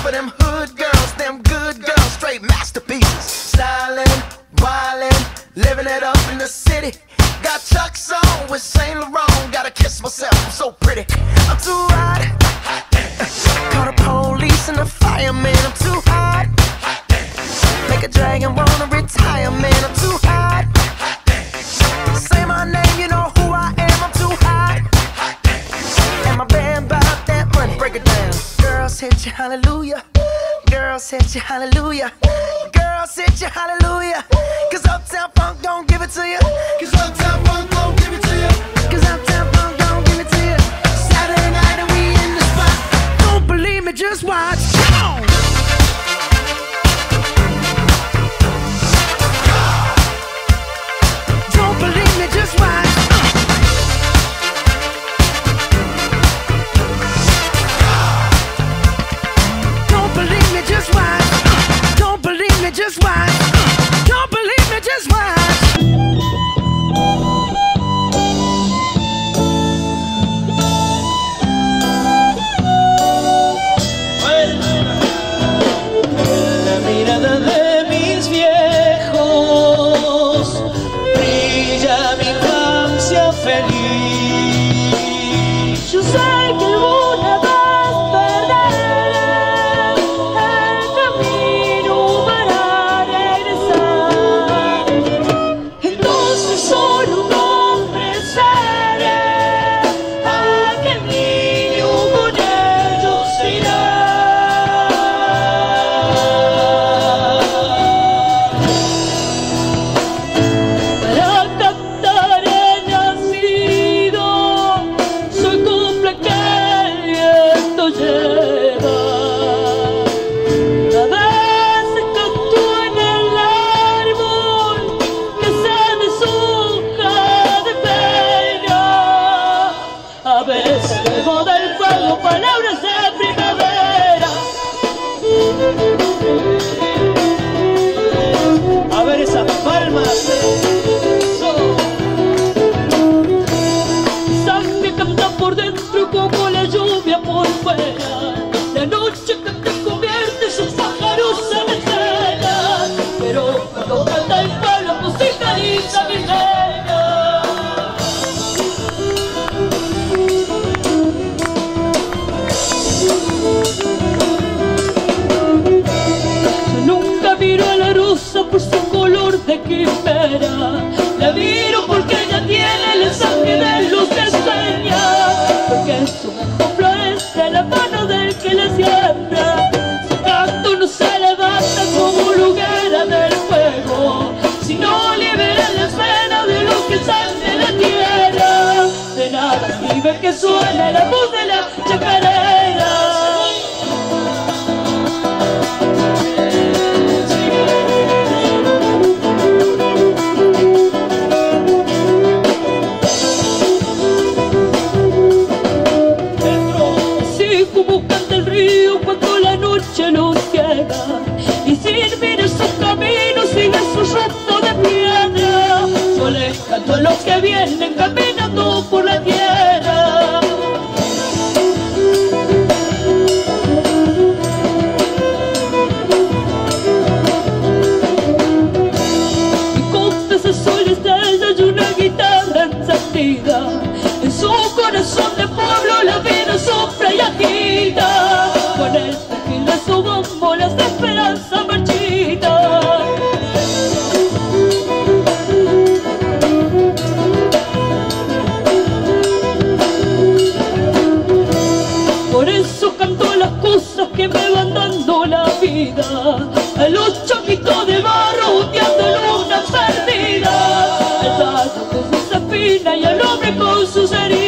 for them hood girls, them good girls, straight masterpieces. Stylin', wildin', living it up in the city. Got Chuck's on with Saint Laurent. Gotta kiss myself, I'm so pretty. I'm too hot. Call the police and the fireman. I'm too hot. Make a dragon wanna retire, man. I'm too hot. Say my name, you know who I am. I'm too hot. And my band bought that money. Break it down. Girls hit you, hallelujah. Girls hit you, hallelujah. Girls hit you, hallelujah. Cause Uptown Funk don't give it to you. Cause Uptown Funk don't give it to you. Cause Uptown Funk don't give it to you. Saturday night and we in the spot. Don't believe me, just watch. Come on. Don't believe me, just watch. Don't believe me, just watch. Don't believe me, just watch. Don't believe me, just watch. La mirada de mis viejos brilla mi infancia feliz. Yo sé que alguna vez perderé el camino para regresar. Entonces solo un hombre seré, aquel niño con ellos irá. Para cantar he nacido, soy copla que el viento lleva. A veces canto en el árbol que se deshoja de pena. A veces bebo del fuego palabras de primavera. A ver esas palmas. Sangre canta por dentro como la lluvia por fuera. La noche que te convierte sus pájaros en estrellas. Pero cuando canta el pueblo musicaliza mi reina. Yo nunca miro a la rosa por su color de quimera. La miro porque ella tiene el mensaje de luz que sueña. Porque su canto florece a la mano del que la siembra. Su canto no se levanta como hoguera del fuego, sino libera las venas de lo que sale de la tierra. De nada sirve que suene la voz de la chacarera. Así como canta el río cuando la noche lo ciega, y sin mirar sus caminos sigue su rumbo de piedra. Yo le canto a los que vienen caminando por la tierra. Y con ese sol y estrella y una guitarra encendida, en su corazón de pueblo la vida sopla y agita. Con el perfil de su bombo las de esperanza marchita. Por eso canto las cosas que me van dando la vida, a los chamitos de barro hundiendo luna perdida, al tallo con sus espinas y al hombre con sus heridas.